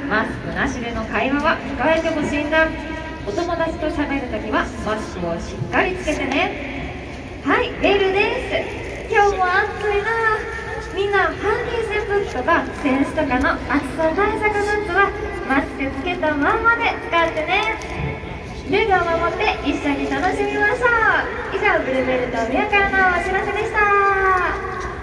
マスクなしでの会話は控えてほしいんだ。お友達と喋るときはマスクをしっかりつけてね。はい、ベルです。今日も暑いな。みんなハンディ扇風機とか扇子とかの暑さ対策グッズはマスクつけたまんまで使ってね。ルールを守って一緒に楽しみましょう。以上、ブルベルとミヤからのお知らせでした。